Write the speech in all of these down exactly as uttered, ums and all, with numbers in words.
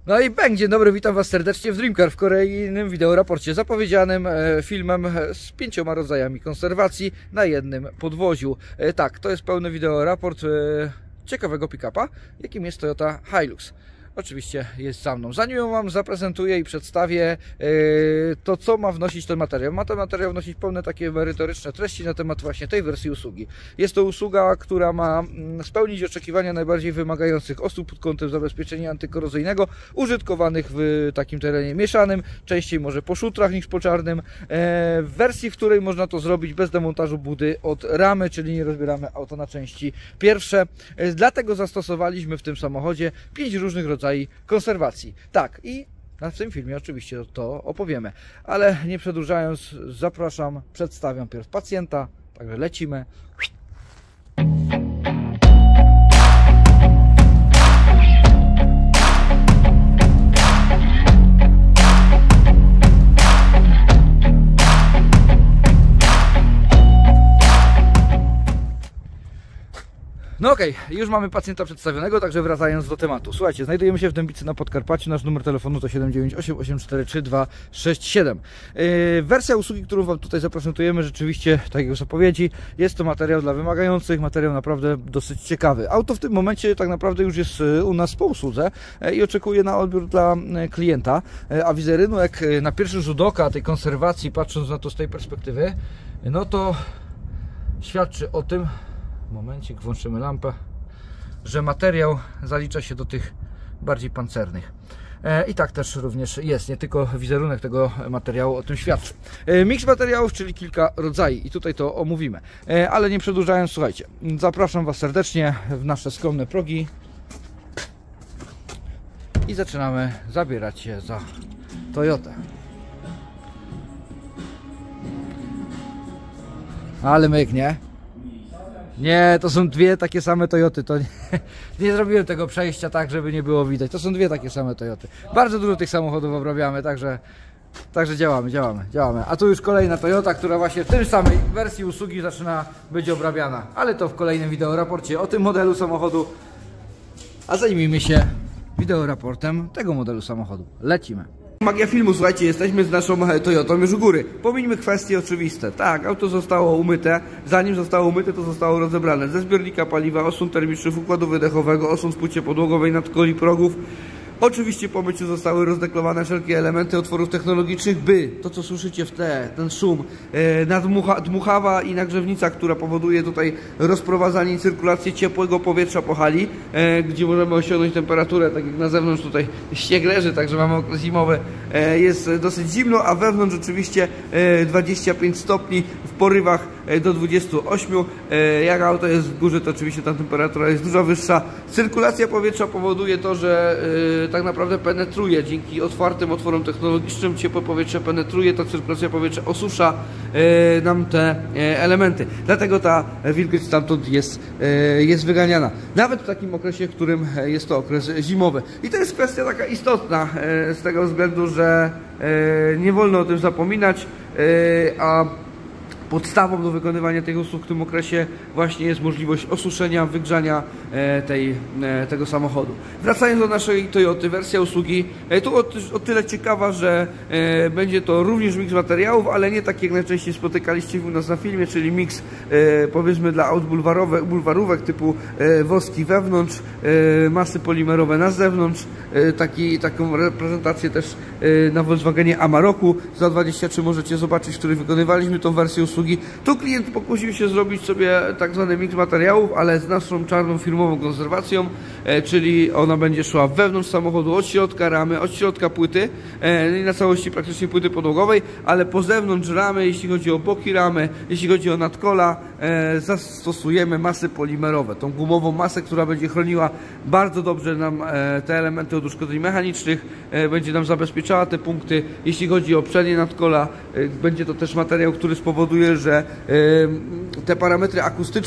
No i bang, dzień dobry, witam Was serdecznie w Dreamcar w kolejnym wideoraporcie zapowiedzianym e, filmem z pięcioma rodzajami konserwacji na jednym podwoziu. E, tak, to jest pełny wideoraport e, ciekawego pick-upa, jakim jest Toyota Hilux. Oczywiście jest za mną. Zanim ją Wam zaprezentuję i przedstawię, yy, to co ma wnosić ten materiał. Ma ten materiał wnosić pełne takie merytoryczne treści na temat właśnie tej wersji usługi. Jest to usługa, która ma spełnić oczekiwania najbardziej wymagających osób pod kątem zabezpieczenia antykorozyjnego, użytkowanych w takim terenie mieszanym, częściej może po szutrach niż po czarnym, yy, w wersji, w której można to zrobić bez demontażu budy od ramy, czyli nie rozbieramy auto na części pierwsze. Yy, dlatego zastosowaliśmy w tym samochodzie pięć różnych rodzajów konserwacji. Tak, i w tym filmie oczywiście to opowiemy, ale nie przedłużając, zapraszam, przedstawiam pierw pacjenta, także lecimy. No okej, okay, już mamy pacjenta przedstawionego, także wracając do tematu. Słuchajcie, znajdujemy się w Dębicy na Podkarpaciu, nasz numer telefonu to siedem dziewięć osiem, osiem cztery trzy, dwa sześć siedem. Yy, wersja usługi, którą Wam tutaj zaprezentujemy, rzeczywiście, tak jak już zapowiedzi, jest to materiał dla wymagających, materiał naprawdę dosyć ciekawy. Auto w tym momencie tak naprawdę już jest u nas po usłudze i oczekuje na odbiór dla klienta, a wizerunek na pierwszy rzut oka tej konserwacji, patrząc na to z tej perspektywy, no to świadczy o tym, momencik, włączymy lampę, że materiał zalicza się do tych bardziej pancernych. E, I tak też również jest, nie tylko wizerunek tego materiału o tym świadczy. E, miks materiałów, czyli kilka rodzajów i tutaj to omówimy. E, ale nie przedłużając, słuchajcie, zapraszam Was serdecznie w nasze skromne progi i zaczynamy zabierać się za Toyotę. Ale myk, nie? Nie, to są dwie takie same Toyoty, to nie, nie zrobiłem tego przejścia tak, żeby nie było widać. To są dwie takie same Toyoty. Bardzo dużo tych samochodów obrabiamy, także, także działamy, działamy, działamy. A tu już kolejna Toyota, która właśnie w tej samej wersji usługi zaczyna być obrabiana. Ale to w kolejnym wideoraporcie o tym modelu samochodu. A zajmijmy się wideoraportem tego modelu samochodu. Lecimy. Magia filmu, słuchajcie, jesteśmy z naszą Toyotą już u góry. Pomińmy kwestie oczywiste. Tak, auto zostało umyte. Zanim zostało umyte, to zostało rozebrane ze zbiornika paliwa, osłon termicznych, układu wydechowego, osłon w płycie podłogowej, nadkoli progów. Oczywiście po myciu zostały rozdeklowane wszelkie elementy otworów technologicznych, by to, co słyszycie w tle, ten szum, e, nadmucha, dmuchawa i nagrzewnica, która powoduje tutaj rozprowadzanie i cyrkulację ciepłego powietrza po hali, e, gdzie możemy osiągnąć temperaturę, tak jak na zewnątrz tutaj śnieg leży, także mamy okres zimowy, e, jest dosyć zimno, a wewnątrz oczywiście e, dwadzieścia pięć stopni, w porywach e, do dwudziestu ośmiu. E, jak auto jest w górze, to oczywiście ta temperatura jest dużo wyższa. Cyrkulacja powietrza powoduje to, że e, tak naprawdę penetruje dzięki otwartym otworom technologicznym, ciepłe powietrze penetruje, ta cyrkulacja powietrza osusza e, nam te e, elementy. Dlatego ta wilgoć stamtąd jest, e, jest wyganiana. Nawet w takim okresie, w którym jest to okres zimowy. I to jest kwestia taka istotna e, z tego względu, że e, nie wolno o tym zapominać, e, a podstawą do wykonywania tych usług w tym okresie właśnie jest możliwość osuszenia, wygrzania tej, tego samochodu. Wracając do naszej Toyoty, wersja usługi, tu o, o tyle ciekawa, że będzie to również miks materiałów, ale nie tak jak najczęściej spotykaliście u nas na filmie, czyli miks powiedzmy dla aut bulwarówek typu woski wewnątrz, masy polimerowe na zewnątrz. Taki, taką reprezentację też na Volkswagenie Amaroku za dwadzieścia trzy możecie zobaczyć, w której wykonywaliśmy tą wersję usługi. Tu klient pokusił się zrobić sobie tak zwany miks materiałów, ale z naszą czarną firmową konserwacją, e, czyli ona będzie szła wewnątrz samochodu, od środka ramy, od środka płyty, e, na całości praktycznie płyty podłogowej, ale po zewnątrz ramy, jeśli chodzi o boki ramy, jeśli chodzi o nadkola, e, zastosujemy masy polimerowe, tą gumową masę, która będzie chroniła bardzo dobrze nam e, te elementy od uszkodzeń mechanicznych, e, będzie nam zabezpieczała te punkty. Jeśli chodzi o przednie nadkola, e, będzie to też materiał, który spowoduje, że te parametry akustyczne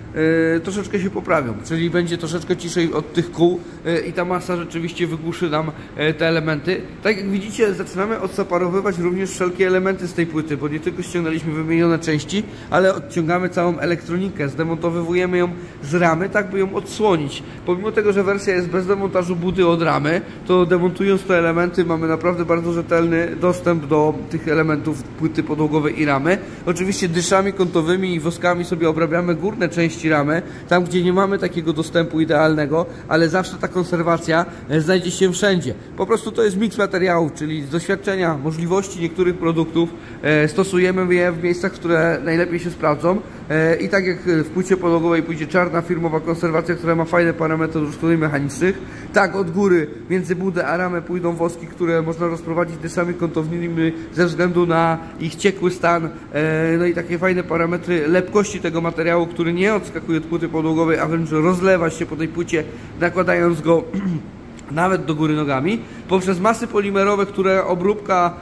e, troszeczkę się poprawią, czyli będzie troszeczkę ciszej od tych kół e, i ta masa rzeczywiście wygłuszy nam e, te elementy. Tak jak widzicie, zaczynamy odseparowywać również wszelkie elementy z tej płyty, bo nie tylko ściągnęliśmy wymienione części, ale odciągamy całą elektronikę, zdemontowujemy ją z ramy, tak by ją odsłonić. Pomimo tego, że wersja jest bez demontażu budy od ramy, to demontując te elementy mamy naprawdę bardzo rzetelny dostęp do tych elementów płyty podłogowej i ramy. Oczywiście dyszami kątowymi i woskami sobie obrabiamy górne części ramy, tam gdzie nie mamy takiego dostępu idealnego, ale zawsze ta konserwacja znajdzie się wszędzie. Po prostu to jest miks materiałów, czyli z doświadczenia, możliwości niektórych produktów stosujemy je w miejscach, które najlepiej się sprawdzą. I tak jak w płycie podłogowej pójdzie czarna firmowa konserwacja, która ma fajne parametry uszkodzeń mechanicznych, tak od góry między budę a ramę pójdą woski, które można rozprowadzić dyszami kątownymi ze względu na ich ciekły stan, no i takie fajne parametry lepkości tego materiału, który nie odskakuje od płyty podłogowej, a wręcz rozlewa się po tej płycie, nakładając go nawet do góry nogami, poprzez masy polimerowe, które obróbka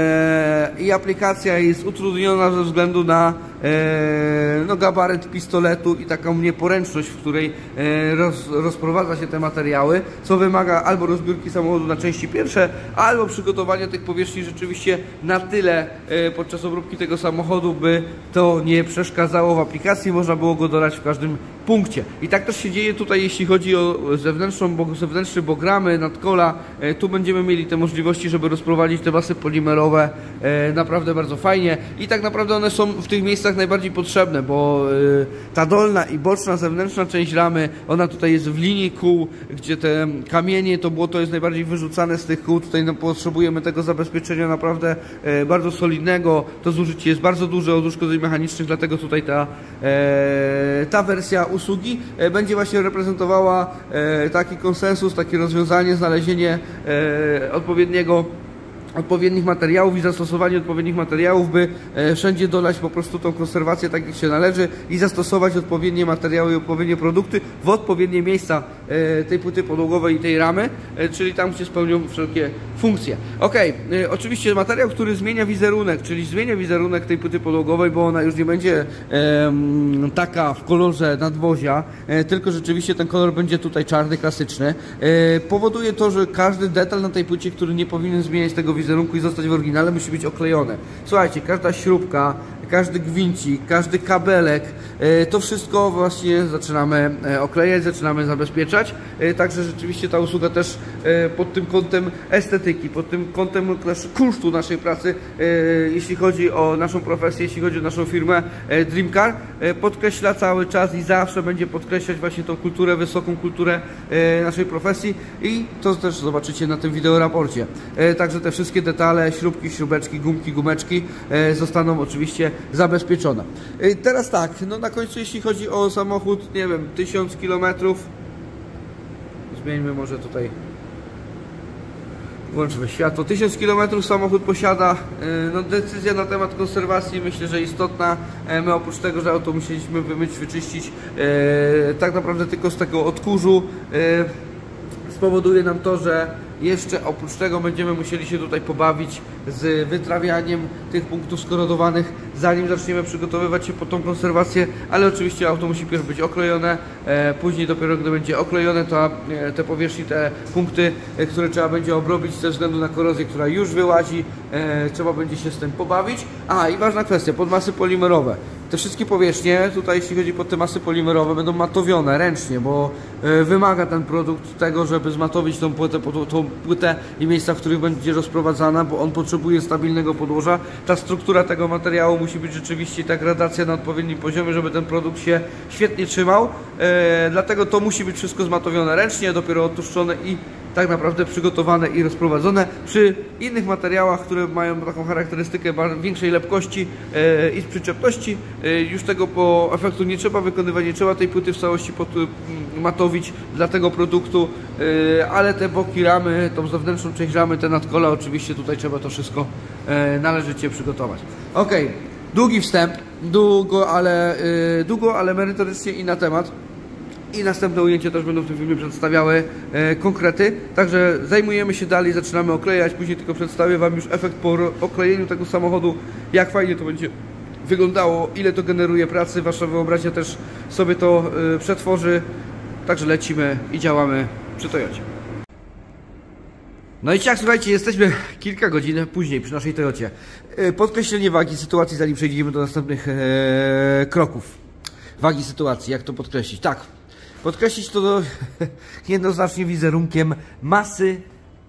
e, i aplikacja jest utrudniona ze względu na e, no, gabaryt pistoletu i taką nieporęczność, w której e, roz, rozprowadza się te materiały, co wymaga albo rozbiórki samochodu na części pierwsze, albo przygotowania tych powierzchni rzeczywiście na tyle e, podczas obróbki tego samochodu, by to nie przeszkadzało w aplikacji, można było go dodać w każdym punkcie. I tak też się dzieje tutaj, jeśli chodzi o zewnętrzną, zewnętrzny bogramy, nadkola. E, tu będziemy mieli te możliwości, żeby rozprowadzić te masy polimerowe e, naprawdę bardzo fajnie i tak naprawdę one są w tych miejscach najbardziej potrzebne, bo e, ta dolna i boczna, zewnętrzna część ramy, ona tutaj jest w linii kół, gdzie te kamienie, to błoto jest najbardziej wyrzucane z tych kół. Tutaj no, potrzebujemy tego zabezpieczenia naprawdę e, bardzo solidnego. To zużycie jest bardzo duże od uszkodzeń mechanicznych, dlatego tutaj ta, e, ta wersja usługi e, będzie właśnie reprezentowała e, taki konsensus, takie rozwiązanie, znalezienie e, odpowiedniego odpowiednich materiałów i zastosowanie odpowiednich materiałów, by e, wszędzie dolać po prostu tą konserwację tak jak się należy i zastosować odpowiednie materiały i odpowiednie produkty w odpowiednie miejsca e, tej płyty podłogowej i tej ramy, e, czyli tam gdzie spełnią wszelkie funkcje. Ok, e, oczywiście materiał, który zmienia wizerunek, czyli zmienia wizerunek tej płyty podłogowej, bo ona już nie będzie e, taka w kolorze nadwozia, e, tylko rzeczywiście ten kolor będzie tutaj czarny, klasyczny. E, powoduje to, że każdy detal na tej płycie, który nie powinien zmieniać tego wizerunku i zostać w oryginale, musi być oklejone. Słuchajcie, każda śrubka, każdy gwincik, każdy kabelek, to wszystko właśnie zaczynamy oklejać, zaczynamy zabezpieczać. Także rzeczywiście ta usługa też pod tym kątem estetyki, pod tym kątem kunsztu naszej pracy, jeśli chodzi o naszą profesję, jeśli chodzi o naszą firmę Dream Car, podkreśla cały czas i zawsze będzie podkreślać właśnie tą kulturę, wysoką kulturę naszej profesji i to też zobaczycie na tym wideoraporcie. Także te wszystkie detale, śrubki, śrubeczki, gumki, gumeczki zostaną oczywiście zabezpieczone. Teraz tak, no na końcu jeśli chodzi o samochód, nie wiem, tysiąc kilometrów, zmieńmy może tutaj, włączmy światło, tysiąc kilometrów samochód posiada, no decyzja na temat konserwacji myślę, że istotna. My oprócz tego, że auto musieliśmy wymyć, wyczyścić, tak naprawdę tylko z tego odkurzu, spowoduje nam to, że jeszcze oprócz tego będziemy musieli się tutaj pobawić z wytrawianiem tych punktów skorodowanych, zanim zaczniemy przygotowywać się po tą konserwację, ale oczywiście auto musi pierw być oklejone, e, później dopiero gdy będzie oklejone, to e, te powierzchni, te punkty, e, które trzeba będzie obrobić ze względu na korozję, która już wyłazi, e, trzeba będzie się z tym pobawić. A i ważna kwestia, podmasy polimerowe. Te wszystkie powierzchnie, tutaj jeśli chodzi o te masy polimerowe, będą matowione ręcznie, bo y, wymaga ten produkt tego, żeby zmatowić tą płytę, tą płytę i miejsca, w których będzie rozprowadzana, bo on potrzebuje stabilnego podłoża. Ta struktura tego materiału musi być rzeczywiście, ta gradacja na odpowiednim poziomie, żeby ten produkt się świetnie trzymał. Y, dlatego to musi być wszystko zmatowione ręcznie, dopiero odtłuszczone i tak naprawdę przygotowane i rozprowadzone. Przy innych materiałach, które mają taką charakterystykę większej lepkości e, i przyczepności, e, już tego po efektu nie trzeba wykonywać, nie trzeba tej płyty w całości pod, matowić dla tego produktu, e, ale te boki ramy, tą zewnętrzną część ramy, te nadkola, oczywiście tutaj trzeba to wszystko e, należycie przygotować. Ok, długi wstęp, długo, ale, e, długo, ale merytorycznie i na temat. I następne ujęcia też będą w tym filmie przedstawiały e, konkrety. Także zajmujemy się dalej, zaczynamy oklejać, później tylko przedstawię Wam już efekt po oklejeniu tego samochodu, jak fajnie to będzie wyglądało, ile to generuje pracy. Wasza wyobraźnia też sobie to y, przetworzy. Także lecimy i działamy przy Toyocie. No i tak, słuchajcie, jesteśmy kilka godzin później przy naszej Toyocie. Podkreślenie wagi sytuacji, zanim przejdziemy do następnych e, kroków. Wagi sytuacji, jak to podkreślić? Tak, podkreślić to do, jednoznacznie wizerunkiem masy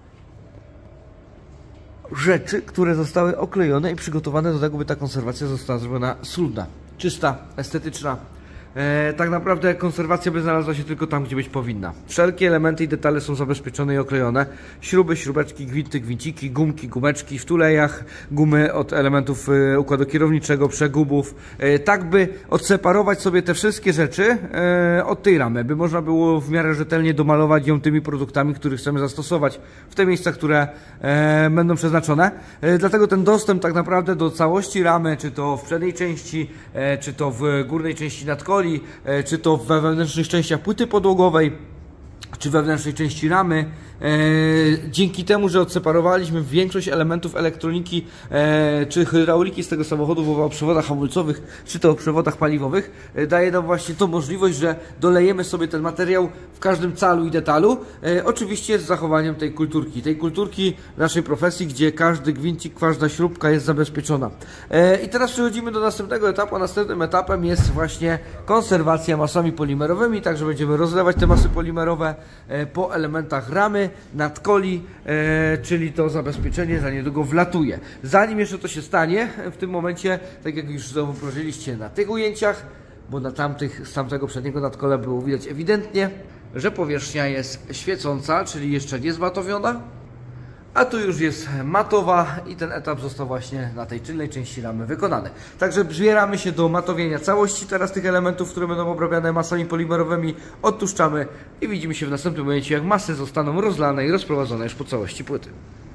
rzeczy, które zostały oklejone i przygotowane do tego, by ta konserwacja została zrobiona schludna, czysta, estetyczna. E, tak naprawdę konserwacja by znalazła się tylko tam, gdzie być powinna. Wszelkie elementy i detale są zabezpieczone i oklejone. Śruby, śrubeczki, gwinty, gwinciki, gumki, gumeczki w tulejach, gumy od elementów e, układu kierowniczego, przegubów. E, tak by odseparować sobie te wszystkie rzeczy e, od tej ramy, by można było w miarę rzetelnie domalować ją tymi produktami, które chcemy zastosować w te miejsca, które e, będą przeznaczone. E, dlatego ten dostęp tak naprawdę do całości ramy, czy to w przedniej części, e, czy to w górnej części nadkoli, czy to we wewnętrznych częściach płyty podłogowej, czy wewnętrznej części ramy. E, dzięki temu, że odseparowaliśmy większość elementów elektroniki e, czy hydrauliki z tego samochodu, mowa o przewodach hamulcowych, czy to o przewodach paliwowych, e, daje nam właśnie tą możliwość, że dolejemy sobie ten materiał w każdym calu i detalu, e, oczywiście z zachowaniem tej kulturki, tej kulturki naszej profesji, gdzie każdy gwincik, każda śrubka jest zabezpieczona. E, I teraz przechodzimy do następnego etapu, a następnym etapem jest właśnie konserwacja masami polimerowymi, także będziemy rozlewać te masy polimerowe e, po elementach ramy, nadkoli, e, czyli to zabezpieczenie za niedługo wlatuje. Zanim jeszcze to się stanie, w tym momencie, tak jak już zauważyliście na tych ujęciach, bo na tamtych, z tamtego przedniego nadkola było widać ewidentnie, że powierzchnia jest świecąca, czyli jeszcze nie zmatowiona, a tu już jest matowa i ten etap został właśnie na tej tylnej części ramy wykonany. Także zbieramy się do matowienia całości teraz tych elementów, które będą obrabiane masami polimerowymi, odtłuszczamy i widzimy się w następnym momencie, jak masy zostaną rozlane i rozprowadzone już po całości płyty.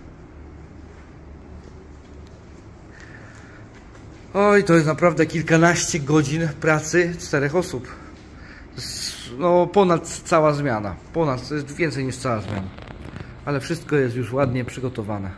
Oj, to jest naprawdę kilkanaście godzin pracy czterech osób. No ponad cała zmiana, ponad, to jest więcej niż cała zmiana. Ale wszystko jest już ładnie przygotowane.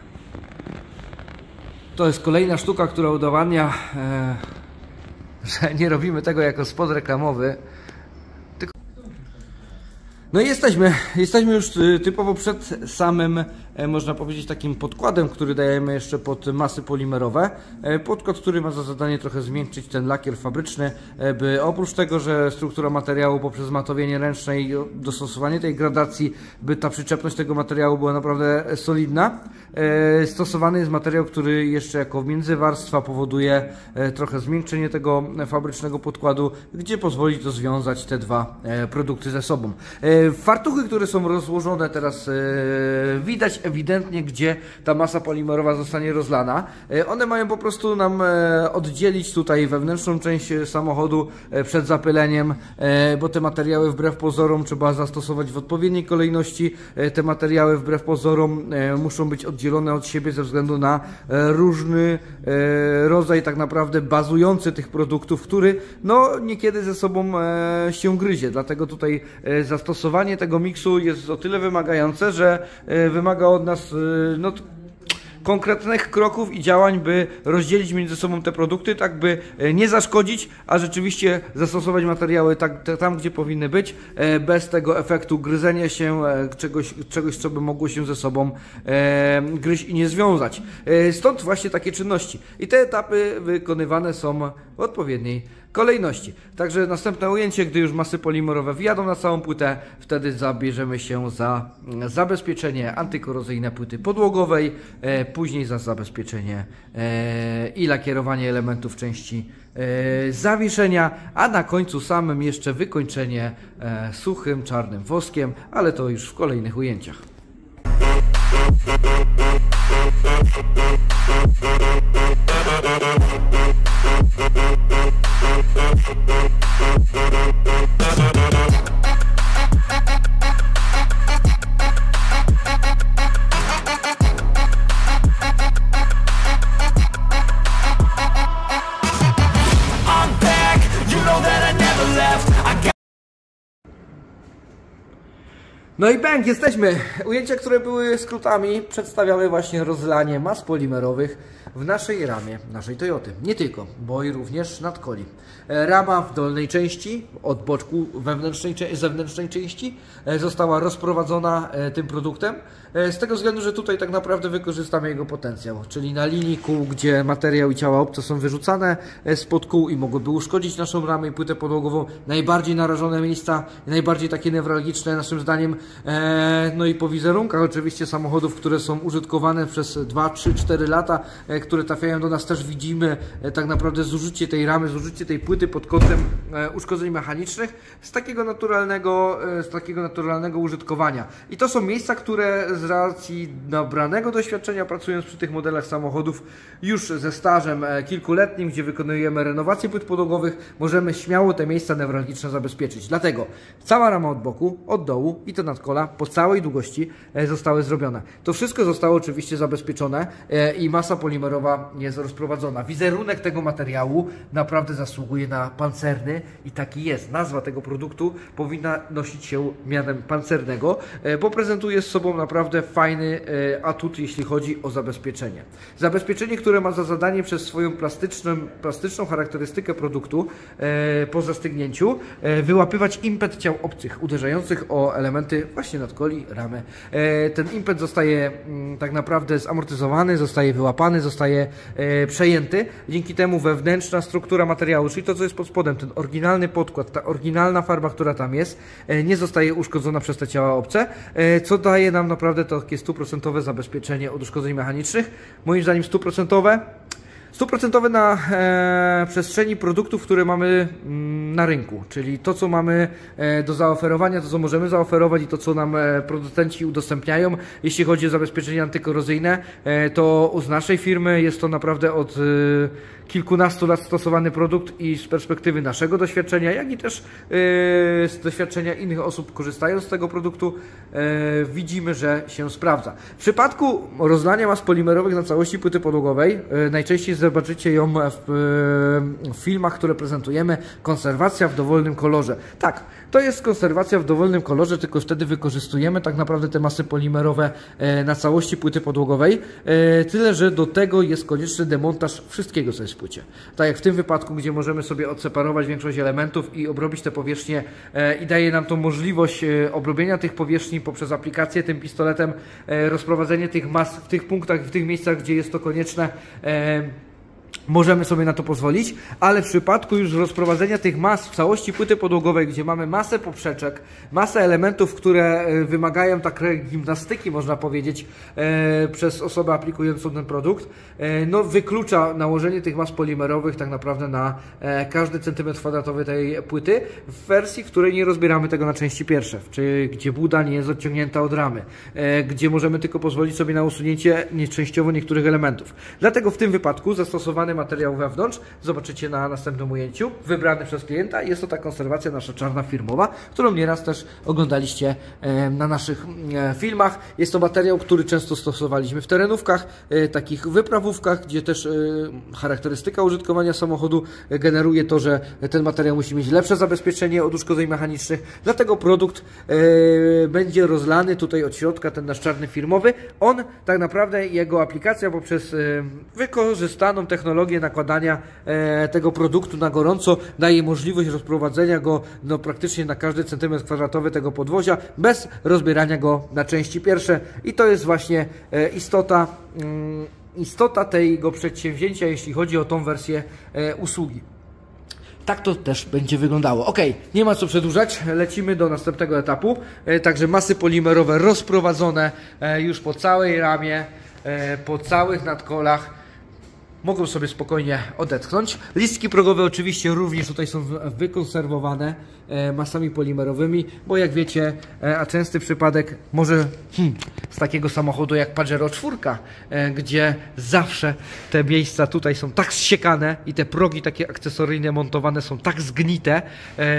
To jest kolejna sztuka, która udowadnia, e, że nie robimy tego jako spot reklamowy. Tylko... No i jesteśmy, jesteśmy już typowo przed samym, e, można powiedzieć, takim podkładem, który dajemy jeszcze pod masy polimerowe. E, podkład, który ma za zadanie trochę zmiękczyć ten lakier fabryczny, e, by oprócz tego, że struktura materiału poprzez matowienie ręczne i dostosowanie tej gradacji, by ta przyczepność tego materiału była naprawdę solidna. E, stosowany jest materiał, który jeszcze jako międzywarstwa powoduje e, trochę zmiękczenie tego fabrycznego podkładu, gdzie pozwoli to związać te dwa e, produkty ze sobą. E, fartuchy, które są rozłożone teraz, e, widać ewidentnie, gdzie ta masa polimerowa zostanie rozlana. E, one mają po prostu nam e, oddzielić tutaj wewnętrzną część samochodu e, przed zapyleniem, e, bo te materiały wbrew pozorom trzeba zastosować w odpowiedniej kolejności. E, te materiały wbrew pozorom e, muszą być oddzielone od siebie ze względu na e, różny e, rodzaj tak naprawdę bazujący tych produktów, który no niekiedy ze sobą e, się gryzie. Dlatego tutaj e, zastosowanie tego miksu jest o tyle wymagające, że e, wymaga od nas e, no, konkretnych kroków i działań, by rozdzielić między sobą te produkty, tak by nie zaszkodzić, a rzeczywiście zastosować materiały tak, tam, gdzie powinny być, bez tego efektu gryzenia się, czegoś, czegoś co by mogło się ze sobą e, gryźć i nie związać. E, stąd właśnie takie czynności. I te etapy wykonywane są w odpowiedniej kolejności. Także następne ujęcie, gdy już masy polimerowe wjadą na całą płytę, wtedy zabierzemy się za zabezpieczenie antykorozyjne płyty podłogowej, e, później za zabezpieczenie e, i lakierowanie elementów części e, zawieszenia, a na końcu samym jeszcze wykończenie e, suchym, czarnym woskiem, ale to już w kolejnych ujęciach. No i bang, jesteśmy! Ujęcia, które były skrótami, przedstawiały właśnie rozlanie mas polimerowych w naszej ramie, naszej Toyoty. Nie tylko, bo i również nadkoli. Rama w dolnej części, od boczku wewnętrznej, zewnętrznej części została rozprowadzona tym produktem. Z tego względu, że tutaj tak naprawdę wykorzystamy jego potencjał, czyli na linii kół, gdzie materiał i ciała obce są wyrzucane spod kół i mogłyby uszkodzić naszą ramę i płytę podłogową. Najbardziej narażone miejsca, najbardziej takie newralgiczne naszym zdaniem. No i po wizerunkach oczywiście samochodów, które są użytkowane przez dwa, trzy, cztery lata, które trafiają do nas, też widzimy tak naprawdę zużycie tej ramy, zużycie tej płyty pod kątem uszkodzeń mechanicznych z takiego naturalnego, z takiego naturalnego użytkowania. I to są miejsca, które z racji nabranego doświadczenia, pracując przy tych modelach samochodów już ze stażem kilkuletnim, gdzie wykonujemy renowację płyt podłogowych, możemy śmiało te miejsca newralgiczne zabezpieczyć. Dlatego cała rama od boku, od dołu i to nadkola po całej długości zostały zrobione. To wszystko zostało oczywiście zabezpieczone i masa polimerowa jest rozprowadzona. Wizerunek tego materiału naprawdę zasługuje na pancerny i taki jest. Nazwa tego produktu powinna nosić się mianem pancernego, bo prezentuje z sobą naprawdę fajny atut, jeśli chodzi o zabezpieczenie. Zabezpieczenie, które ma za zadanie przez swoją plastyczną, plastyczną charakterystykę produktu e, po zastygnięciu e, wyłapywać impet ciał obcych, uderzających o elementy właśnie nadkoli, ramy. E, ten impet zostaje m, tak naprawdę zamortyzowany, zostaje wyłapany, zostaje e, przejęty. Dzięki temu wewnętrzna struktura materiału, czyli to, co jest pod spodem, ten oryginalny podkład, ta oryginalna farba, która tam jest, e, nie zostaje uszkodzona przez te ciała obce, e, co daje nam naprawdę to takie stuprocentowe zabezpieczenie od uszkodzeń mechanicznych. Moim zdaniem stuprocentowe. Stuprocentowe na e, przestrzeni produktów, które mamy mm, na rynku, czyli to, co mamy e, do zaoferowania, to, co możemy zaoferować i to, co nam e, producenci udostępniają. Jeśli chodzi o zabezpieczenie antykorozyjne, e, to z naszej firmy jest to naprawdę od e, kilkunastu lat stosowany produkt i z perspektywy naszego doświadczenia, jak i też e, z doświadczenia innych osób korzystając z tego produktu, e, widzimy, że się sprawdza. W przypadku rozlania mas polimerowych na całości płyty podłogowej, e, najczęściej zobaczycie ją w, w filmach, które prezentujemy. Konserwacja w dowolnym kolorze. Tak, to jest konserwacja w dowolnym kolorze, tylko wtedy wykorzystujemy tak naprawdę te masy polimerowe na całości płyty podłogowej. Tyle, że do tego jest konieczny demontaż wszystkiego, co jest w płycie. Tak jak w tym wypadku, gdzie możemy sobie odseparować większość elementów i obrobić te powierzchnie i daje nam to możliwość obrobienia tych powierzchni poprzez aplikację tym pistoletem, rozprowadzenie tych mas w tych punktach, w tych miejscach, gdzie jest to konieczne. Możemy sobie na to pozwolić, ale w przypadku już rozprowadzenia tych mas w całości płyty podłogowej, gdzie mamy masę poprzeczek, masę elementów, które wymagają takiej gimnastyki, można powiedzieć, e, przez osobę aplikującą ten produkt, e, no wyklucza nałożenie tych mas polimerowych tak naprawdę na e, każdy centymetr kwadratowy tej płyty w wersji, w której nie rozbieramy tego na części pierwsze, czy gdzie buda nie jest odciągnięta od ramy, e, gdzie możemy tylko pozwolić sobie na usunięcie częściowo niektórych elementów. Dlatego w tym wypadku zastosowany materiał wewnątrz, zobaczycie na następnym ujęciu, wybrany przez klienta. Jest to ta konserwacja nasza czarna firmowa, którą nieraz też oglądaliście e, na naszych e, filmach. Jest to materiał, który często stosowaliśmy w terenówkach, e, takich wyprawówkach, gdzie też e, charakterystyka użytkowania samochodu e, generuje to, że ten materiał musi mieć lepsze zabezpieczenie od uszkodzeń mechanicznych. Dlatego produkt e, będzie rozlany tutaj od środka, ten nasz czarny firmowy. On tak naprawdę, jego aplikacja poprzez e, wykorzystaną technologię nakładania e, tego produktu na gorąco daje możliwość rozprowadzenia go no, praktycznie na każdy centymetr kwadratowy tego podwozia bez rozbierania go na części pierwsze i to jest właśnie e, istota, mm, istota tego przedsięwzięcia, jeśli chodzi o tą wersję e, usługi. Tak to też będzie wyglądało. Ok, nie ma co przedłużać, lecimy do następnego etapu. E, także masy polimerowe rozprowadzone e, już po całej ramie, e, po całych nadkolach. Mogą sobie spokojnie odetchnąć. Listki progowe oczywiście również tutaj są wykonserwowane e, masami polimerowymi, bo jak wiecie, e, a częsty przypadek może hmm, z takiego samochodu jak Pajero cztery, e, gdzie zawsze te miejsca tutaj są tak zsiekane i te progi takie akcesoryjne montowane są tak zgnite e,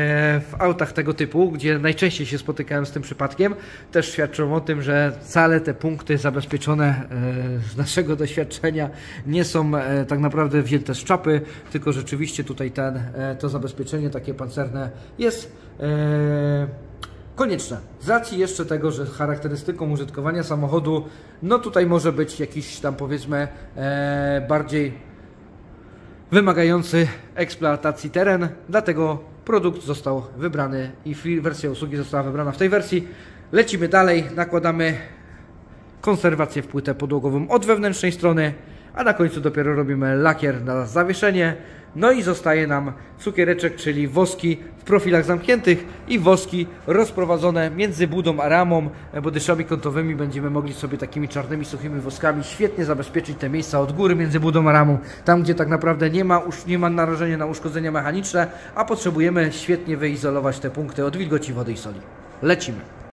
w autach tego typu, gdzie najczęściej się spotykałem z tym przypadkiem, też świadczą o tym, że wcale te punkty zabezpieczone e, z naszego doświadczenia nie są e, tak naprawdę wzięte z czapy, tylko rzeczywiście tutaj ten, to zabezpieczenie takie pancerne jest e, konieczne. Z racji jeszcze tego, że charakterystyką użytkowania samochodu, no tutaj może być jakiś tam powiedzmy e, bardziej wymagający eksploatacji teren, dlatego produkt został wybrany i wersja usługi została wybrana w tej wersji. Lecimy dalej, nakładamy konserwację w płytę podłogową od wewnętrznej strony, a na końcu dopiero robimy lakier na zawieszenie. No i zostaje nam cukiereczek, czyli woski w profilach zamkniętych i woski rozprowadzone między budą a ramą, bo dyszami kątowymi będziemy mogli sobie takimi czarnymi, suchymi woskami świetnie zabezpieczyć te miejsca od góry między budą a ramą, tam gdzie tak naprawdę nie ma, nie ma narażenia na uszkodzenia mechaniczne, a potrzebujemy świetnie wyizolować te punkty od wilgoci, wody i soli. Lecimy.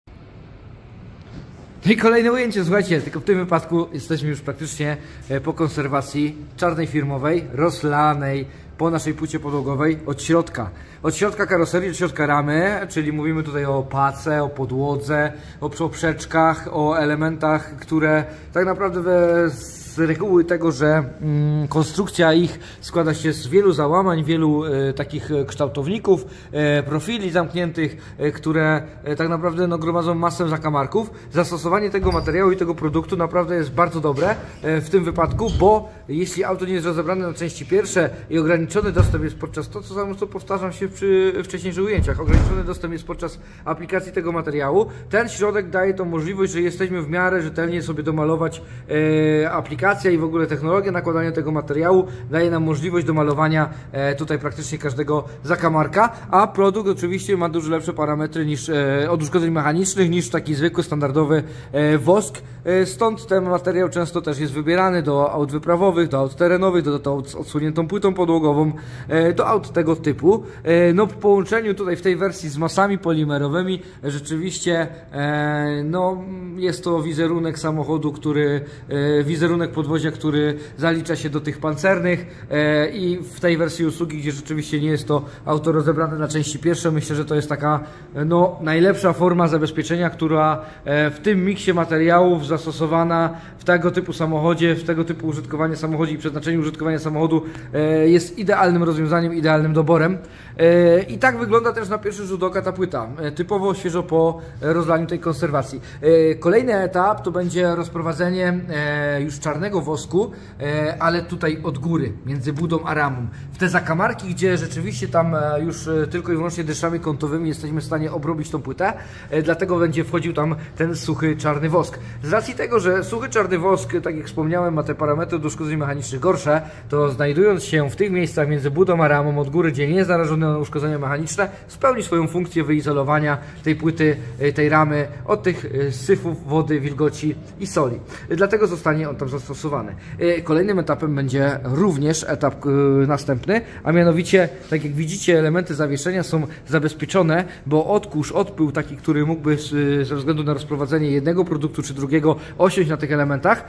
No i kolejne ujęcie, słuchajcie, tylko w tym wypadku jesteśmy już praktycznie po konserwacji czarnej firmowej, rozlanej po naszej płycie podłogowej od środka. Od środka karoserii do środka ramy, czyli mówimy tutaj o pace, o podłodze, o poprzeczkach, o elementach, które tak naprawdę z reguły tego, że mm, konstrukcja ich składa się z wielu załamań, wielu e, takich kształtowników, e, profili zamkniętych, e, które e, tak naprawdę no, gromadzą masę zakamarków. Zastosowanie tego materiału i tego produktu naprawdę jest bardzo dobre e, w tym wypadku, bo jeśli auto nie jest rozebrane na części pierwsze i ograniczony dostęp jest podczas, to co samo co powtarzam się przy wcześniejszych ujęciach, ograniczony dostęp jest podczas aplikacji tego materiału, ten środek daje tą możliwość, że jesteśmy w miarę rzetelnie sobie domalować e, aplikację i w ogóle technologia nakładania tego materiału daje nam możliwość do malowania e, tutaj praktycznie każdego zakamarka, a produkt oczywiście ma dużo lepsze parametry niż e, od uszkodzeń mechanicznych niż taki zwykły, standardowy e, wosk. E, stąd ten materiał często też jest wybierany do aut wyprawowych, do aut terenowych, do, do aut z odsuniętą płytą podłogową, e, do aut tego typu. E, no w połączeniu tutaj w tej wersji z masami polimerowymi rzeczywiście e, no, jest to wizerunek samochodu, który e, wizerunek podwozia, który zalicza się do tych pancernych e, i w tej wersji usługi, gdzie rzeczywiście nie jest to auto rozebrane na części pierwsze, myślę, że to jest taka no, najlepsza forma zabezpieczenia, która e, w tym miksie materiałów zastosowana w tego typu samochodzie, w tego typu użytkowanie samochodu i przeznaczeniu użytkowania samochodu e, jest idealnym rozwiązaniem, idealnym doborem. E, I tak wygląda też na pierwszy rzut oka ta płyta, e, typowo świeżo po rozlaniu tej konserwacji. E, kolejny etap to będzie rozprowadzenie e, już czarnego wosku, e, ale tutaj od góry, między budą a ramą. W te zakamarki, gdzie rzeczywiście tam e, już e, tylko i wyłącznie dyszami kątowymi jesteśmy w stanie obrobić tą płytę, e, dlatego będzie wchodził tam ten suchy czarny wosk. Z racji tego, że suchy czarny wosk, tak jak wspomniałem, ma te parametry do uszkodzeń mechanicznych gorsze, to znajdując się w tych miejscach między budą a ramą od góry, gdzie nie jest narażony na uszkodzenia mechaniczne, spełni swoją funkcję wyizolowania tej płyty, e, tej ramy od tych e, syfów, wody, wilgoci i soli. E, dlatego zostanie on tam zastosowany. Kolejnym etapem będzie również etap następny, a mianowicie, tak jak widzicie, elementy zawieszenia są zabezpieczone, bo odkurz, odpył taki, który mógłby ze względu na rozprowadzenie jednego produktu czy drugiego osiąść na tych elementach,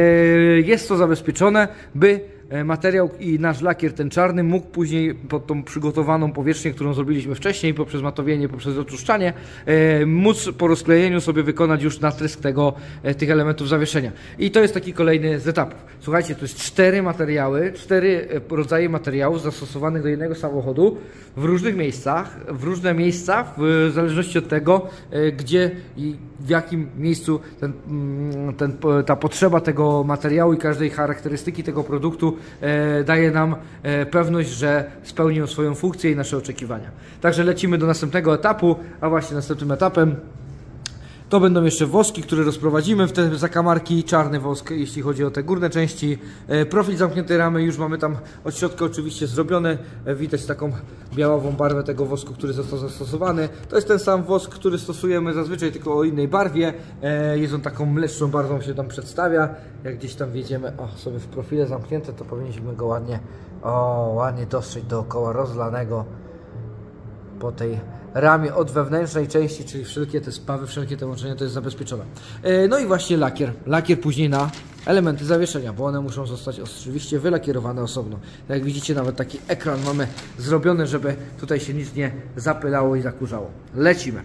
jest to zabezpieczone, by materiał i nasz lakier, ten czarny, mógł później pod tą przygotowaną powierzchnię, którą zrobiliśmy wcześniej, poprzez matowienie, poprzez oczyszczanie, e, móc po rozklejeniu sobie wykonać już natrysk tego, e, tych elementów zawieszenia. I to jest taki kolejny z etapów. Słuchajcie, to jest cztery materiały, cztery rodzaje materiałów zastosowanych do jednego samochodu w różnych miejscach, w różne miejsca, w zależności od tego, e, gdzie i w jakim miejscu ten, ten, ta potrzeba tego materiału i każdej charakterystyki tego produktu e, daje nam e, pewność, że spełni on swoją funkcję i nasze oczekiwania. Także lecimy do następnego etapu, a właśnie następnym etapem to będą jeszcze woski, które rozprowadzimy w te zakamarki, czarny wosk, jeśli chodzi o te górne części. E, profil zamkniętej ramy już mamy tam od środka oczywiście zrobiony. E, widać taką białawą barwę tego wosku, który został zastosowany. To jest ten sam wosk, który stosujemy zazwyczaj, tylko o innej barwie. E, jest on taką mleczną barwą, się tam przedstawia. Jak gdzieś tam wjedziemy o, sobie w profile zamknięte, to powinniśmy go ładnie, o, ładnie dostrzec dookoła rozlanego po tej ramię od wewnętrznej części, czyli wszelkie te spawy, wszelkie te łączenia, to jest zabezpieczone. No i właśnie lakier. Lakier później na elementy zawieszenia, bo one muszą zostać oczywiście wylakierowane osobno. Jak widzicie, nawet taki ekran mamy zrobiony, żeby tutaj się nic nie zapylało i zakurzało. Lecimy.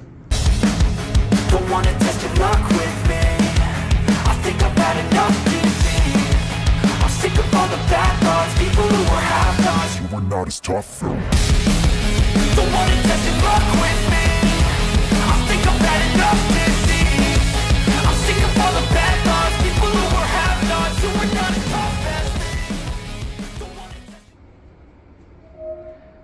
Don't wanna test your luck with me. I think I'm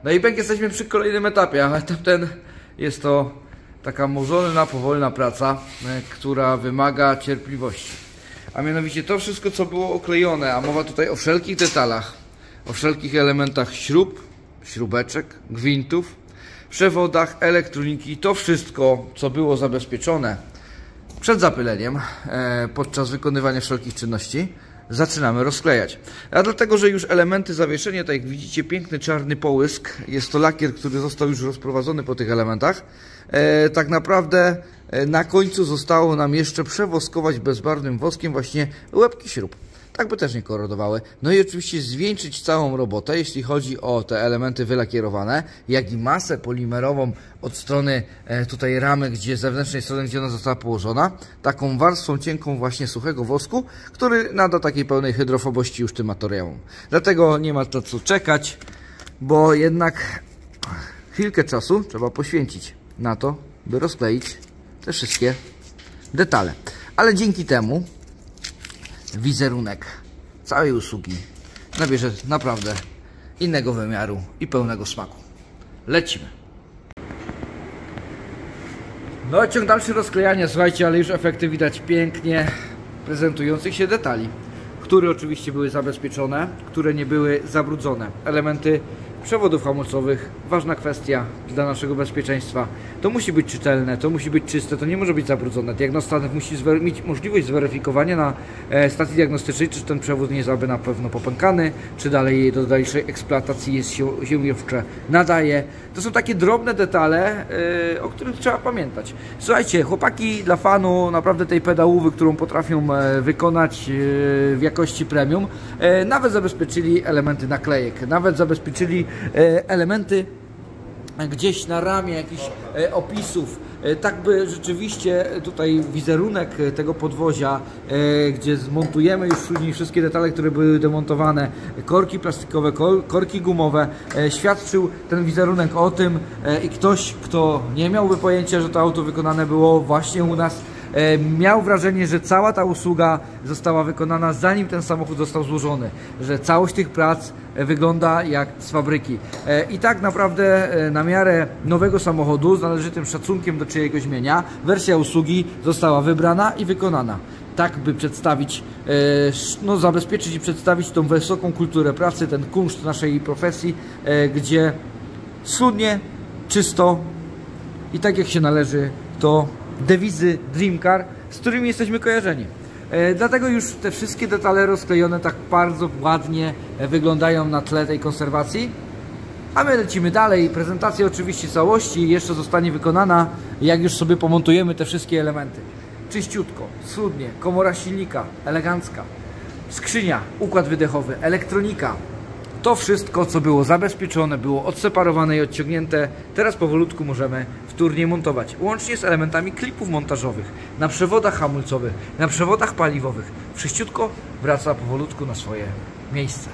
No i bęk jesteśmy przy kolejnym etapie, a etap ten jest to taka mozolna, powolna praca, która wymaga cierpliwości. A mianowicie to wszystko, co było oklejone, a mowa tutaj o wszelkich detalach, o wszelkich elementach śrub, śrubeczek, gwintów, przewodach, elektroniki, to wszystko, co było zabezpieczone przed zapyleniem e, podczas wykonywania wszelkich czynności, zaczynamy rozklejać. A dlatego, że już elementy zawieszenia, tak jak widzicie, piękny czarny połysk, jest to lakier, który został już rozprowadzony po tych elementach. E, tak naprawdę e, na końcu zostało nam jeszcze przewoskować bezbarwnym woskiem właśnie łebki śrub. Tak by też nie korodowały. No i oczywiście zwieńczyć całą robotę, jeśli chodzi o te elementy wylakierowane, jak i masę polimerową od strony e, tutaj ramy, gdzie z zewnętrznej strony, gdzie ona została położona, taką warstwą cienką właśnie suchego wosku, który nada takiej pełnej hydrofobości już tym materiałom. Dlatego nie ma to co czekać, bo jednak chwilkę czasu trzeba poświęcić na to, by rozkleić te wszystkie detale. Ale dzięki temu wizerunek całej usługi nabierze naprawdę innego wymiaru i pełnego smaku. Lecimy. No, ciąg dalszy rozklejania, słuchajcie, ale już efekty widać pięknie prezentujących się detali, które oczywiście były zabezpieczone, które nie były zabrudzone. Elementy przewodów hamulcowych, ważna kwestia dla naszego bezpieczeństwa. To musi być czytelne, to musi być czyste, to nie może być zabrudzone. Diagnosta musi mieć możliwość zweryfikowania na e, stacji diagnostycznej, czy ten przewód nie jest aby na pewno popękany, czy dalej do dalszej eksploatacji jest się, się jeszcze nadaje. To są takie drobne detale, e, o których trzeba pamiętać. Słuchajcie, chłopaki dla fanu naprawdę tej pedałówy, którą potrafią e, wykonać e, w jakości premium, e, nawet zabezpieczyli elementy naklejek, nawet zabezpieczyli e, elementy gdzieś na ramię jakichś e, opisów, e, tak by rzeczywiście tutaj wizerunek tego podwozia, e, gdzie zmontujemy już później wszystkie detale, które były demontowane, korki plastikowe, kor, korki gumowe, e, świadczył ten wizerunek o tym e, i ktoś, kto nie miałby pojęcia, że to auto wykonane było właśnie u nas, e, miał wrażenie, że cała ta usługa została wykonana zanim ten samochód został złożony, że całość tych prac wygląda jak z fabryki. I tak naprawdę na miarę nowego samochodu, z należytym szacunkiem do czyjegoś mienia, wersja usługi została wybrana i wykonana. Tak by przedstawić, no zabezpieczyć i przedstawić tą wysoką kulturę pracy, ten kunszt naszej profesji, gdzie schludnie, czysto i tak jak się należy, to dewizy Dream Car, z którymi jesteśmy kojarzeni. E, dlatego już te wszystkie detale rozklejone tak bardzo ładnie wyglądają na tle tej konserwacji. A my lecimy dalej. Prezentacja oczywiście całości jeszcze zostanie wykonana, jak już sobie pomontujemy te wszystkie elementy. Czyściutko, schludnie, komora silnika, elegancka, skrzynia, układ wydechowy, elektronika. To wszystko, co było zabezpieczone, było odseparowane i odciągnięte, teraz powolutku możemy wtórnie montować. Łącznie z elementami klipów montażowych, na przewodach hamulcowych, na przewodach paliwowych. Wszyściutko wraca powolutku na swoje miejsce.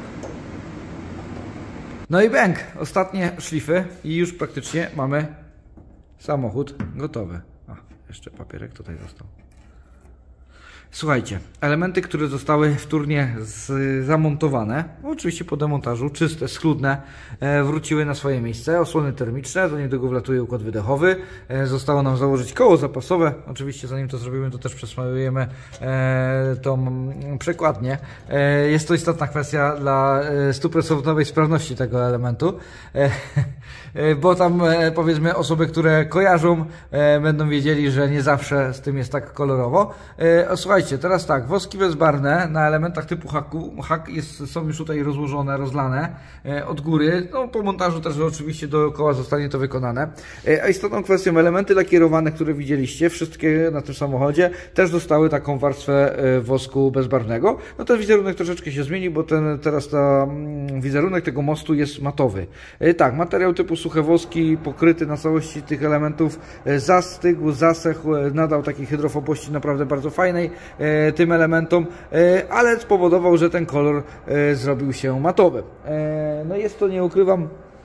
No i bęk, ostatnie szlify i już praktycznie mamy samochód gotowy. A, jeszcze papierek tutaj został. Słuchajcie, elementy, które zostały wtórnie z, zamontowane, oczywiście po demontażu, czyste, schludne, e, wróciły na swoje miejsce. Osłony termiczne, do niego wlatuje układ wydechowy. E, zostało nam założyć koło zapasowe. Oczywiście zanim to zrobimy, to też przesmarujemy e, tą przekładnię. E, jest to istotna kwestia dla stuprocentowej sprawności tego elementu. E, bo tam e, powiedzmy osoby, które kojarzą, e, będą wiedzieli, że nie zawsze z tym jest tak kolorowo. E, słuchajcie, teraz tak, woski bezbarwne na elementach typu haku, hak jest, są już tutaj rozłożone, rozlane e, od góry. No, po montażu też oczywiście dookoła zostanie to wykonane. E, a istotną kwestią, elementy lakierowane, które widzieliście, wszystkie na tym samochodzie, też dostały taką warstwę e, wosku bezbarwnego. No ten wizerunek troszeczkę się zmienił, bo ten teraz ta, mm, wizerunek tego mostu jest matowy. E, tak, materiał typu suche woski, pokryty na całości tych elementów, e, zastygł, zasechł, e, nadał takiej hydrofobości naprawdę bardzo fajnej e, tym elementom, e, ale spowodował, że ten kolor e, zrobił się matowy. E, no jest to, nie ukrywam,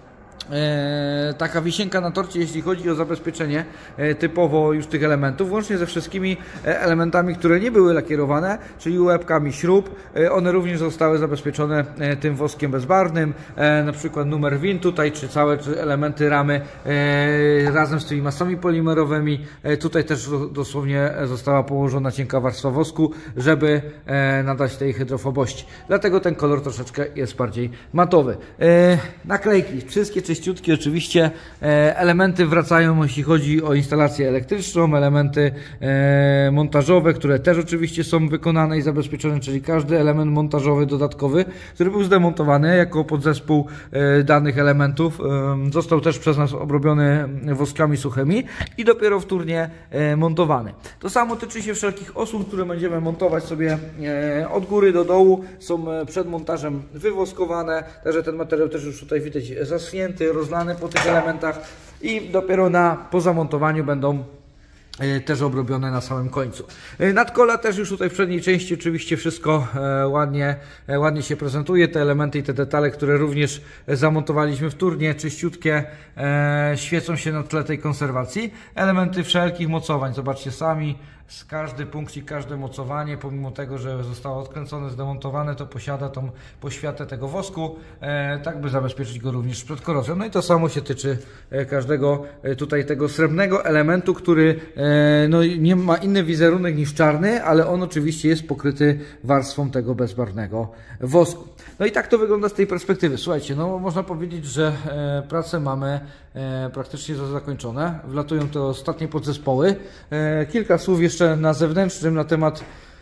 E, taka wisienka na torcie, jeśli chodzi o zabezpieczenie e, typowo już tych elementów, łącznie ze wszystkimi e, elementami, które nie były lakierowane, czyli łebkami śrub. E, one również zostały zabezpieczone e, tym woskiem bezbarwnym, e, na przykład numer win tutaj, czy całe czy elementy ramy e, razem z tymi masami polimerowymi. E, tutaj też dosłownie została położona cienka warstwa wosku, żeby e, nadać tej hydrofobości. Dlatego ten kolor troszeczkę jest bardziej matowy. E, naklejki, wszystkie czyściutkie oczywiście, e, elementy wracają, jeśli chodzi o instalację elektryczną, elementy e, montażowe, które też oczywiście są wykonane i zabezpieczone, czyli każdy element montażowy dodatkowy, który był zdemontowany jako podzespół e, danych elementów, e, został też przez nas obrobiony woskami suchymi i dopiero wtórnie e, montowany. To samo tyczy się wszelkich osłon, które będziemy montować sobie e, od góry do dołu, są przed montażem wywoskowane, także ten materiał też już tutaj widać zaschnięty, rozlane po tych elementach i dopiero na po zamontowaniu będą też obrobione na samym końcu. Nadkola też już tutaj w przedniej części oczywiście wszystko ładnie, ładnie się prezentuje. Te elementy i te detale, które również zamontowaliśmy wtórnie, czyściutkie, świecą się na tle tej konserwacji. Elementy wszelkich mocowań, zobaczcie sami. Z każdy punkcik, każde mocowanie, pomimo tego, że zostało odkręcone, zdemontowane, to posiada tą poświatę tego wosku, e, tak by zabezpieczyć go również przed korozją. No i to samo się tyczy e, każdego e, tutaj tego srebrnego elementu, który e, no, nie ma inny wizerunek niż czarny, ale on oczywiście jest pokryty warstwą tego bezbarwnego wosku. No i tak to wygląda z tej perspektywy. Słuchajcie, no można powiedzieć, że e, pracę mamy e, praktycznie zakończone. Wlatują te ostatnie podzespoły. E, kilka słów jeszcze na zewnętrznym na temat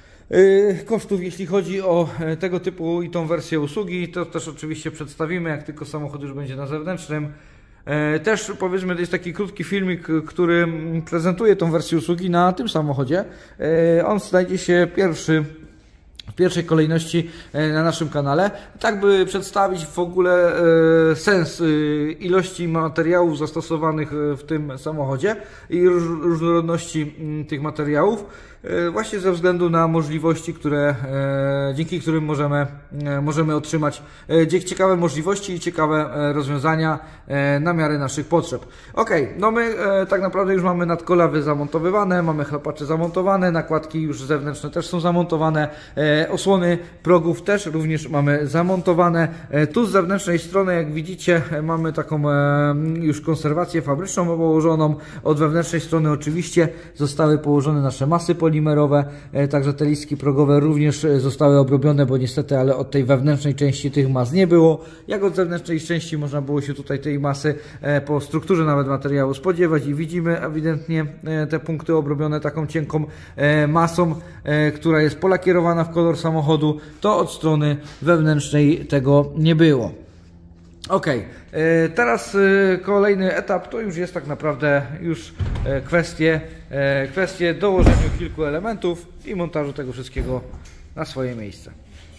e, kosztów, jeśli chodzi o e, tego typu i tą wersję usługi. To też oczywiście przedstawimy, jak tylko samochód już będzie na zewnętrznym. E, też powiedzmy, to jest taki krótki filmik, który prezentuje tą wersję usługi na tym samochodzie. E, on znajdzie się pierwszy w pierwszej kolejności na naszym kanale, tak by przedstawić w ogóle sens ilości materiałów zastosowanych w tym samochodzie i różnorodności tych materiałów, właśnie ze względu na możliwości, które, dzięki którym możemy, możemy otrzymać ciekawe możliwości i ciekawe rozwiązania na miarę naszych potrzeb. Ok, no my tak naprawdę już mamy nadkola zamontowywane, mamy chlapacze zamontowane, nakładki już zewnętrzne też są zamontowane, osłony progów też również mamy zamontowane. Tu z zewnętrznej strony, jak widzicie, mamy taką już konserwację fabryczną położoną. Od wewnętrznej strony oczywiście zostały położone nasze masy polimerowe, także te listki progowe również zostały obrobione, bo niestety, ale od tej wewnętrznej części tych mas nie było. Jak od zewnętrznej części można było się tutaj tej masy po strukturze nawet materiału spodziewać i widzimy ewidentnie te punkty obrobione taką cienką masą, która jest polakierowana w kolor samochodu. To od strony wewnętrznej tego nie było. Ok, teraz kolejny etap to już jest tak naprawdę już kwestie, kwestie dołożenia kilku elementów i montażu tego wszystkiego na swoje miejsce.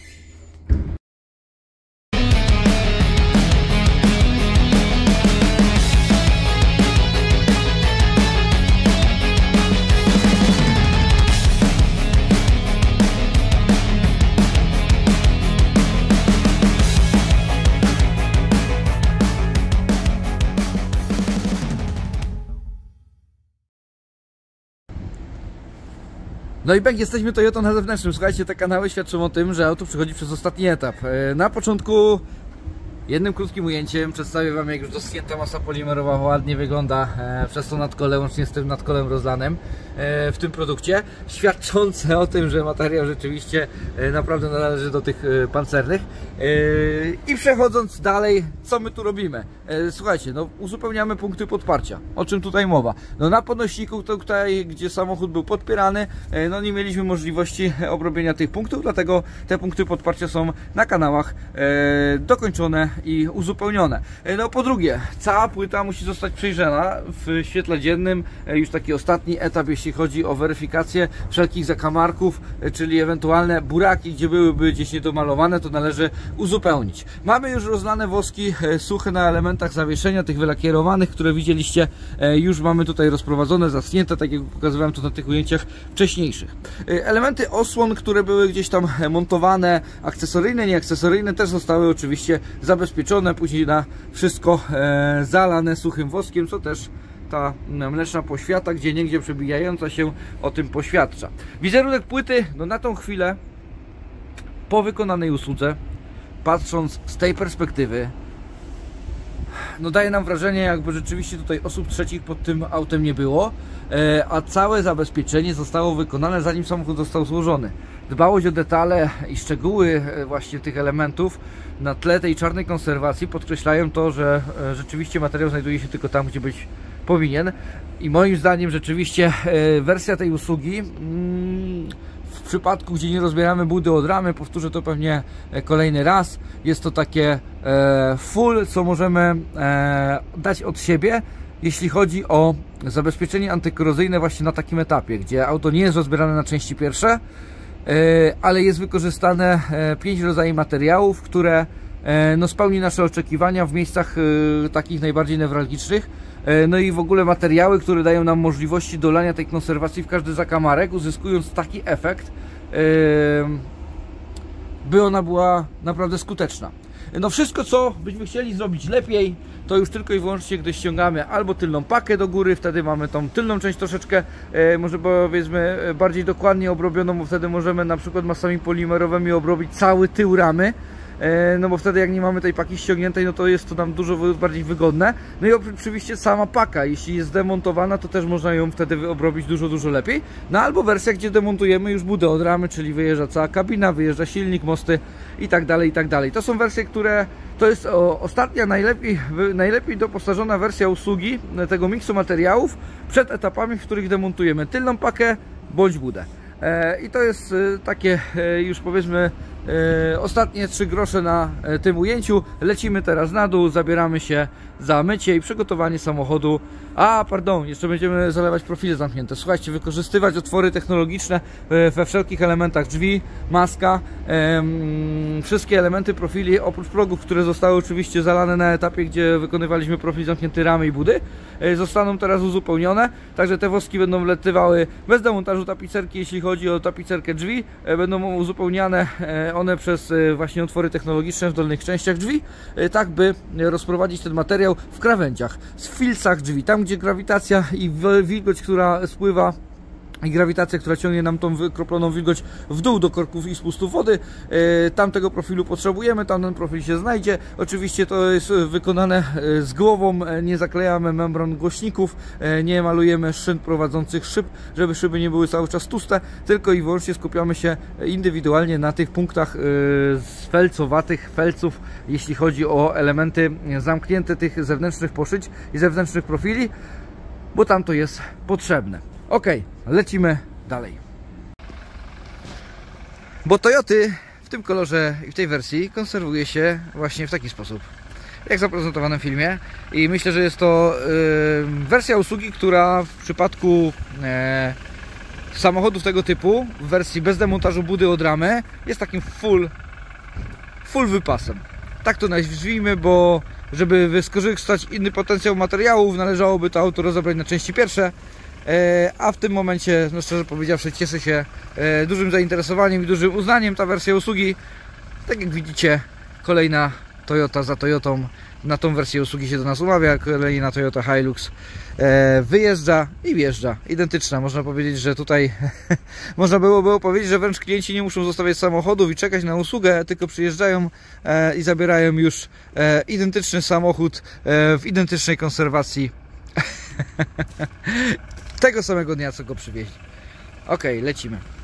No i tak, jesteśmy Toyotą na zewnętrznym. Słuchajcie, te kanały świadczą o tym, że auto przechodzi przez ostatni etap. Na początku jednym krótkim ujęciem przedstawię Wam, jak już doschnięta masa polimerowa ładnie wygląda e, przez to nadkole, łącznie z tym nadkolem rozlanym e, w tym produkcie, świadczące o tym, że materiał rzeczywiście e, naprawdę należy do tych e, pancernych. E, I przechodząc dalej, co my tu robimy? E, słuchajcie, no uzupełniamy punkty podparcia. O czym tutaj mowa? No na podnośniku, tutaj, gdzie samochód był podpierany, e, no nie mieliśmy możliwości obrobienia tych punktów, dlatego te punkty podparcia są na kanałach e, dokończone i uzupełnione. No po drugie, cała płyta musi zostać przejrzana w świetle dziennym, już taki ostatni etap, jeśli chodzi o weryfikację wszelkich zakamarków, czyli ewentualne buraki, gdzie byłyby gdzieś niedomalowane, to należy uzupełnić. Mamy już rozlane woski suche na elementy elementach zawieszenia, tych wylakierowanych, które widzieliście, już mamy tutaj rozprowadzone, zasnięte, tak jak pokazywałem to na tych ujęciach wcześniejszych. Elementy osłon, które były gdzieś tam montowane, akcesoryjne, nieakcesoryjne, też zostały oczywiście zabezpieczone, później na wszystko zalane suchym woskiem, co też ta mleczna poświata, gdzie niegdzie przebijająca się o tym poświadcza. Wizerunek płyty, no na tą chwilę, po wykonanej usłudze, patrząc z tej perspektywy, no daje nam wrażenie, jakby rzeczywiście tutaj osób trzecich pod tym autem nie było, a całe zabezpieczenie zostało wykonane, zanim samochód został złożony. Dbałość o detale i szczegóły właśnie tych elementów na tle tej czarnej konserwacji podkreślają to, że rzeczywiście materiał znajduje się tylko tam, gdzie być powinien. I moim zdaniem rzeczywiście wersja tej usługi, w przypadku, gdzie nie rozbieramy budy od ramy, powtórzę to pewnie kolejny raz, jest to takie full, co możemy dać od siebie, jeśli chodzi o zabezpieczenie antykorozyjne właśnie na takim etapie, gdzie auto nie jest rozbierane na części pierwsze, ale jest wykorzystane pięć rodzajów materiałów, które no, spełni nasze oczekiwania w miejscach takich najbardziej newralgicznych. No i w ogóle materiały, które dają nam możliwości dolania tej konserwacji w każdy zakamarek, uzyskując taki efekt, by ona była naprawdę skuteczna. No wszystko, co byśmy chcieli zrobić lepiej, to już tylko i wyłącznie, gdy ściągamy albo tylną pakę do góry, wtedy mamy tą tylną część troszeczkę, e, może powiedzmy bardziej dokładnie obrobioną, bo wtedy możemy na przykład masami polimerowymi obrobić cały tył ramy, e, no bo wtedy jak nie mamy tej paki ściągniętej, no to jest to nam dużo bardziej wygodne. No i oczywiście sama paka, jeśli jest demontowana, to też można ją wtedy obrobić dużo, dużo lepiej. No albo wersja, gdzie demontujemy już budę od ramy, czyli wyjeżdża cała kabina, wyjeżdża silnik, mosty i tak dalej, i tak dalej. To są wersje, które to jest o, ostatnia, najlepiej, najlepiej doposażona wersja usługi tego miksu materiałów przed etapami, w których demontujemy tylną pakę bądź budę. E, I to jest e, takie e, już powiedzmy e, ostatnie trzy grosze na e, tym ujęciu. Lecimy teraz na dół, zabieramy się za mycie i przygotowanie samochodu. A, pardon, jeszcze będziemy zalewać profile zamknięte. Słuchajcie, wykorzystywać otwory technologiczne e, we wszelkich elementach, drzwi, maska, e, wszystkie elementy profili, oprócz progów, które zostały oczywiście zalane na etapie, gdzie wykonywaliśmy profil zamknięty ramy i budy, e, zostaną teraz uzupełnione, także te woski będą wlatywały bez demontażu tapicerki. Jeśli chodzi o tapicerkę drzwi, e, będą uzupełniane e, one przez e, właśnie otwory technologiczne w dolnych częściach drzwi, e, tak by rozprowadzić ten materiał w krawędziach, w filcach drzwi, tam gdzie grawitacja i wilgoć, która spływa, i grawitacja, która ciągnie nam tą wykroploną wilgoć w dół do korków i spustów wody, e, tamtego profilu potrzebujemy, tam ten profil się znajdzie. Oczywiście to jest wykonane z głową, nie zaklejamy membran głośników, e, nie malujemy szyn prowadzących szyb, żeby szyby nie były cały czas tłuste, tylko i wyłącznie skupiamy się indywidualnie na tych punktach e, felcowatych, felców, jeśli chodzi o elementy zamknięte tych zewnętrznych poszyć i zewnętrznych profili, bo tam to jest potrzebne. Ok, lecimy dalej. Bo Toyoty w tym kolorze i w tej wersji konserwuje się właśnie w taki sposób, jak zaprezentowane w filmie. I myślę, że jest to yy, wersja usługi, która w przypadku yy, samochodów tego typu, w wersji bez demontażu budy od ramy, jest takim full, full wypasem. Tak to nazwijmy, bo żeby wykorzystać inny potencjał materiałów, należałoby to auto rozebrać na części pierwsze. A w tym momencie, no szczerze powiedziawszy, cieszy się dużym zainteresowaniem i dużym uznaniem ta wersja usługi. Tak jak widzicie, kolejna Toyota za Toyotą na tą wersję usługi się do nas umawia. Kolejna Toyota Hilux wyjeżdża i wjeżdża. Identyczna. Można powiedzieć, że tutaj można byłoby powiedzieć, że wręcz klienci nie muszą zostawiać samochodów i czekać na usługę, tylko przyjeżdżają i zabierają już identyczny samochód w identycznej konserwacji tego samego dnia, co go przywieźli. Ok, lecimy.